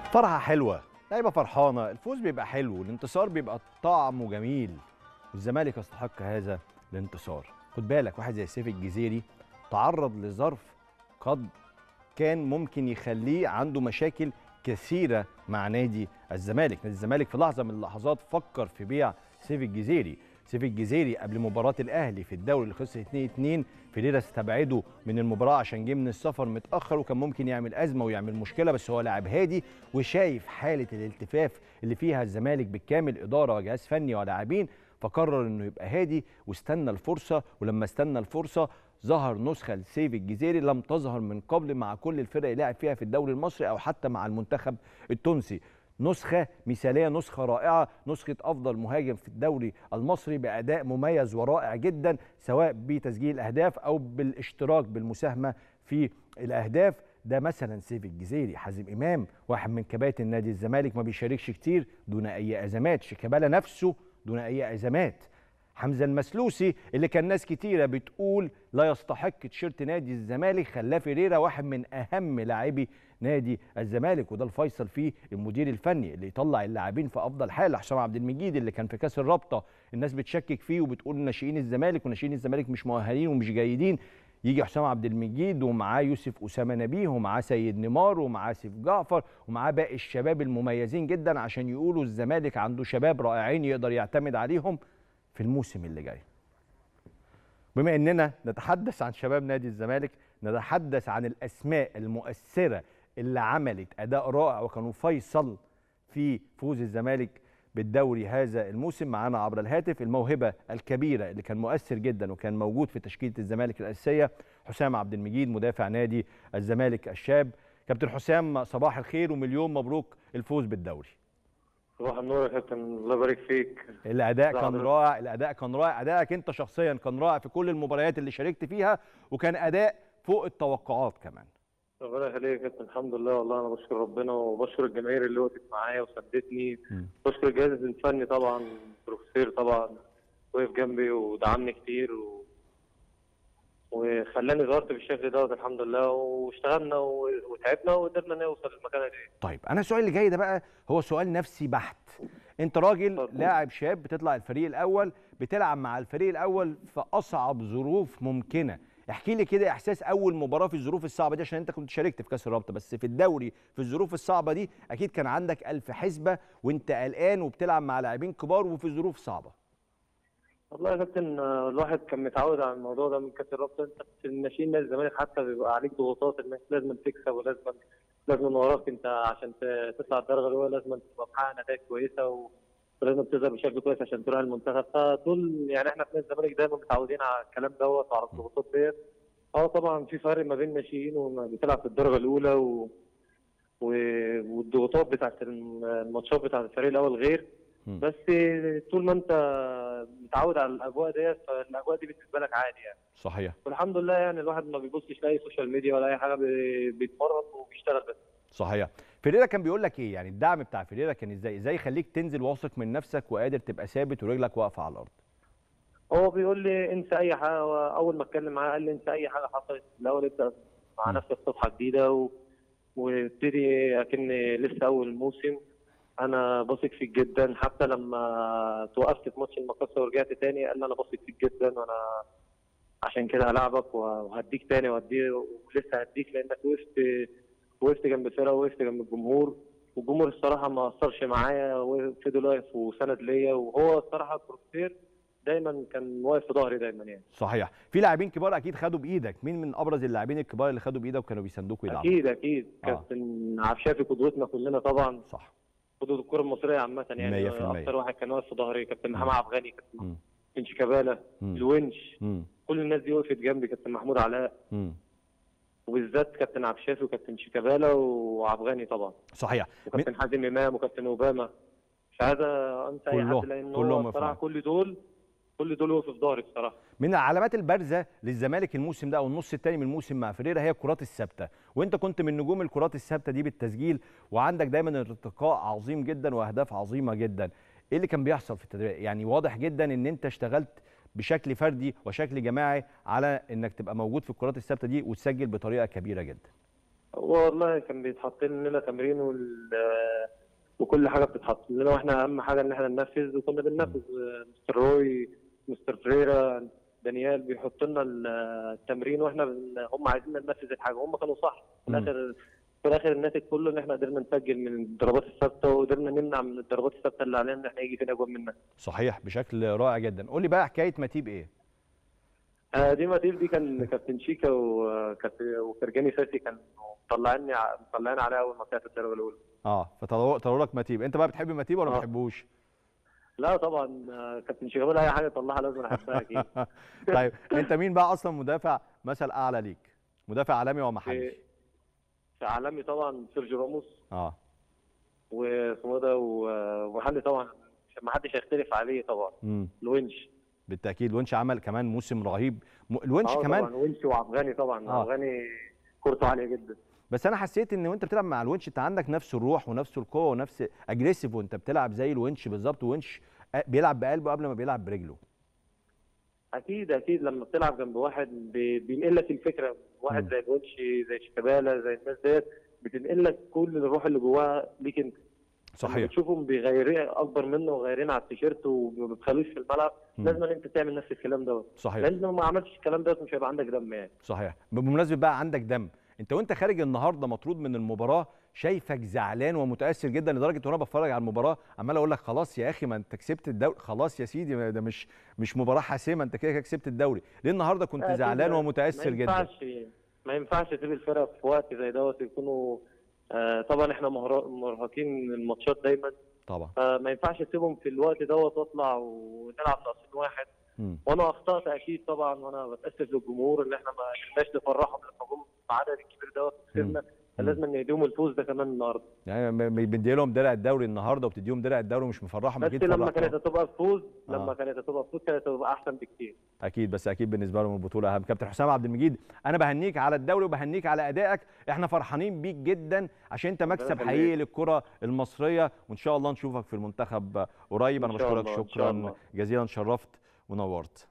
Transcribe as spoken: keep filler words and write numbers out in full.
فرحة حلوة، لعيبة فرحانة، الفوز بيبقى حلو، الانتصار بيبقى طعمه جميل، والزمالك يستحق هذا الانتصار. خد بالك واحد زي سيف الجزيري تعرض لظرف قد كان ممكن يخليه عنده مشاكل كثيرة مع نادي الزمالك، نادي الزمالك في لحظة من اللحظات فكر في بيع سيف الجزيري. سيف الجزيري قبل مباراة الأهلي في الدوري اللي خلص اتنين اتنين فيريرا استبعده من المباراة عشان جه من السفر متأخر وكان ممكن يعمل أزمة ويعمل مشكلة، بس هو لاعب هادي وشايف حالة الالتفاف اللي فيها الزمالك بالكامل، إدارة وجهاز فني ولاعبين، فقرر إنه يبقى هادي واستنى الفرصة. ولما استنى الفرصة ظهر نسخة لسيف الجزيري لم تظهر من قبل مع كل الفرق اللي لعب فيها في الدوري المصري أو حتى مع المنتخب التونسي. نسخة مثالية، نسخة رائعة، نسخة أفضل مهاجم في الدوري المصري بأداء مميز ورائع جدا، سواء بتسجيل أهداف أو بالاشتراك بالمساهمة في الأهداف. ده مثلا سيف الجزيري. حازم إمام واحد من كباتن نادي الزمالك ما بيشاركش كتير دون أي أزمات، شيكابالا نفسه دون أي أزمات، حمزة المسلوسي اللي كان ناس كتيرة بتقول لا يستحق تيشيرت نادي الزمالك خلاه فيريرا واحد من أهم لاعبي نادي الزمالك، وده الفيصل فيه المدير الفني اللي يطلع اللاعبين في افضل حال. حسام عبد المجيد اللي كان في كاس الرابطه الناس بتشكك فيه وبتقول ناشئين الزمالك وناشئين الزمالك مش مؤهلين ومش جيدين، يجي حسام عبد المجيد ومعاه يوسف اسامه نبيه ومعاه سيد نيمار ومعاه سيف جعفر ومعاه باقي الشباب المميزين جدا عشان يقولوا الزمالك عنده شباب رائعين يقدر يعتمد عليهم في الموسم اللي جاي. بما اننا نتحدث عن شباب نادي الزمالك، نتحدث عن الاسماء المؤثره اللي عملت اداء رائع وكانوا فيصل في فوز الزمالك بالدوري هذا الموسم. معانا عبر الهاتف الموهبه الكبيره اللي كان مؤثر جدا وكان موجود في تشكيله الزمالك الاساسيه، حسام عبد المجيد مدافع نادي الزمالك الشاب. كابتن حسام صباح الخير ومليون مبروك الفوز بالدوري. صباح النور يا كابتن، الله يبارك فيك. الاداء كان رائع، الاداء كان رائع، ادائك انت شخصيا كان رائع في كل المباريات اللي شاركت فيها وكان اداء فوق التوقعات كمان. ربنا يخليك يا كابتن. الحمد لله، والله انا بشكر ربنا وبشكر الجماهير اللي وقفت معايا وساندتني، بشكر الجهاز الفني طبعا، بروفيسور طبعا وقف جنبي ودعمني كتير و... وخلاني ظهرت بالشكل دوت الحمد لله، واشتغلنا وتعبنا وقدرنا نوصل للمكانه دي. طيب انا السؤال اللي جاي ده بقى هو سؤال نفسي بحت. انت راجل لاعب شاب بتطلع الفريق الاول، بتلعب مع الفريق الاول في اصعب ظروف ممكنه، احكي لي كده احساس اول مباراه في الظروف الصعبه دي، عشان انت كنت شاركت في كاس الرابطه، بس في الدوري في الظروف الصعبه دي اكيد كان عندك الف حسبه وانت قلقان وبتلعب مع لاعبين كبار وفي ظروف صعبه. والله يا كابتن الواحد كان متعود على الموضوع ده من كاس الرابطه، انت في الناشئين نادي الزمالك حتى بيبقى عليك ضغوطات انك لازم تكسب ولازم لازم وراك انت عشان تطلع الدرجه الاولى، لازم تبقى محقق نتائج كويسه ولازم تظهر بشكل كويس عشان تروح المنتخب. فطول يعني احنا في نادي الزمالك دايما متعودين على الكلام دوت وعلى الضغوطات ديت. اه طبعا في فرق ما بين الناشئين وبتلعب في الدرجه الاولى و... و... والضغوطات بتاعت الماتشات بتاعت الفريق الاول غير، بس طول ما انت متعود على الاجواء ديت فالاجواء دي بالنسبه لك عادي يعني. صحيح. والحمد لله يعني الواحد ما بيبصش لاي سوشيال ميديا ولا اي حاجه، بيتمرن وبيشتغل بس. صحيح. فيريرا كان بيقول لك ايه؟ يعني الدعم بتاع فيريرا كان ازاي؟ ازاي يخليك تنزل واثق من نفسك وقادر تبقى ثابت ورجلك واقفه على الارض؟ هو بيقول لي انسى اي حاجه، اول ما اتكلم معاه قال لي انسى اي حاجه حصلت، الاول ابدا مع نفسك صفحه جديده و... وابتدي اكني لسه اول موسم. انا بثق فيك جدا، حتى لما توقفت في ماتش المقصه ورجعت تاني قال لي انا بثق فيك جدا وانا عشان كده هلاعبك وهديك تاني وهديك ولسه هديك، لانك وقفت وقفت جنب الفرقه ووقفت جنب الجمهور، والجمهور الصراحه ما قصرش معايا وفضل واقف وسند ليا، وهو الصراحه البروفيسور دايما كان واقف في ظهري دايما يعني. صحيح. في لاعبين كبار اكيد خدوا بايدك، مين من ابرز اللاعبين الكبار اللي خدوا بايدك وكانوا بيساندوك ويدعموك؟ اكيد اكيد آه. كابتن عبد الشافي قدوتنا كلنا طبعا. صح. قدوه الكره المصريه عامه يعني مية في المية. اكتر واحد كان واقف في ظهري كابتن محمد عبد الغني، كابتن شيكابالا، الونش، مم. كل الناس دي وقفت جنبي، كابتن محمود علاء، مم. وبالذات كابتن عبد الشافي وكابتن شيكابالا وعبد الغني طبعا. صحيح. وكابتن من... حازم امام وكابتن اوباما، مش عايز انسى اي حد لان هو الصراحه كل دول كل دول وقفوا في ظهري بصراحه. من العلامات البارزه للزمالك الموسم ده او النص الثاني من الموسم مع فيريرا هي الكرات الثابته، وانت كنت من نجوم الكرات الثابته دي بالتسجيل، وعندك دايما ارتقاء عظيم جدا واهداف عظيمه جدا. ايه اللي كان بيحصل في التدريب؟ يعني واضح جدا ان انت اشتغلت بشكل فردي وشكل جماعي على انك تبقى موجود في الكرات الثابته دي وتسجل بطريقه كبيره جدا. والله كان بيتحط لنا تمرين وال... وكل حاجه بتتحط لنا، واحنا اهم حاجه ان احنا ننفذ، وكنا مم. بننفذ. مستر روي، مستر فريرا، دانيال بيحط لنا التمرين، واحنا بن... هم عايزين ننفذ الحاجه، هم كانوا صح في مم. الاخر. في الاخر الناتج كله ان احنا قدرنا نسجل من الضربات الثابته، وقدرنا نمنع من الضربات الثابته اللي علينا ان احنا يجي فينا جول منها. صحيح، بشكل رائع جدا. قول لي بقى حكايه ماتيب ايه؟ آه، دي ماتيل دي كان كابتن شيكا وكابتن وفرجاني ساسي كانوا مطلعيني ع- مطلعين عليها اول ما طلعت الدرجه الاولى. اه، فطلعوا طلعوا لك ماتيب. انت بقى بتحب ماتيب ولا ما اه، بتحبوش؟ لا طبعا. آه، كابتن شيكا بيقول اي حاجه يطلعها لازم احبها اكيد. طيب انت مين بقى اصلا مدافع مثل اعلى ليك؟ مدافع عالمي ومحلي؟ في في عالمي طبعا سيرجيو راموس، اه. واسمه ده و- ومحلي طبعا عشان ما حدش هيختلف عليه طبعا، امم الونش. بالتاكيد الونش عمل كمان موسم رهيب. م... الونش اه كمان. طبعا ونش وافغاني، طبعا اه. افغاني كورته عاليه جدا. بس انا حسيت ان وانت بتلعب مع الونش انت عندك نفس الروح ونفس القوه ونفس اجريسيف، وانت بتلعب زي الونش بالظبط. ونش بيلعب بقلبه قبل ما بيلعب برجله. اكيد اكيد لما بتلعب جنب واحد بي- بينقل لك الفكره، واحد امم زي الونشي زي شيكابالا زي الناس ديت، بتنقل لك كل الروح اللي جواها ليك انت. لما صحيح. بتشوفهم بيغيرين اكبر منه وغيرين على التيشيرت وما بتخلوش في الملعب، امم لازم انت تعمل نفس الكلام دوت. صحيح. لان لو ما عملتش الكلام دوت مش هيبقى عندك دم يعني. صحيح. بمناسبه بقى عندك دم، انت وانت خارج النهارده مطرود من المباراه شايفك زعلان ومتاثر جدا، لدرجه وانا بتفرج على المباراه عمال اقول لك خلاص يا اخي ما انت كسبت الدوري، خلاص يا سيدي، ما ده مش مش مباراه حاسمه، انت كده كده كسبت الدوري. ليه النهارده كنت اكيد زعلان ما, ما ومتاثر جدا؟ ينفعش ما ينفعش تسيب الفرقه في وقت زي دوت يكونوا. آه طبعا احنا مهرا- مرهقين الماتشات دايما، طبعا. فما ينفعش تسيبهم في الوقت دوت واطلع ونلعب ناقصين واحد. امم وانا اخطات اكيد طبعا، وانا بتاسف للجمهور ان احنا ما قدرناش نفرحهم لما جم بعدد الكبير دوت امم وخسرنا. فلازم نديهم الفوز ده كمان النهارده. يعني بندي لهم درع الدوري النهارده وبتديهم درع الدوري ومش مفرحهم، بس اكيد لما كانت فرحتهم. هتبقى فوز لما اه كانت هتبقى فوز كانت هتبقى احسن بكتير. اكيد، بس اكيد بالنسبه لهم البطوله اهم. كابتن حسام عبد المجيد، انا بهنيك على الدوري وبهنيك على ادائك، احنا فرحانين بيك جدا عشان انت ربنا مكسب حقيقي يخليك. للكره المصريه، وان شاء الله نشوفك في المنتخب قريب. ان انا شاء بشكرك الله ان شاء شكرا الله. جزيلا، شرفت ونورت.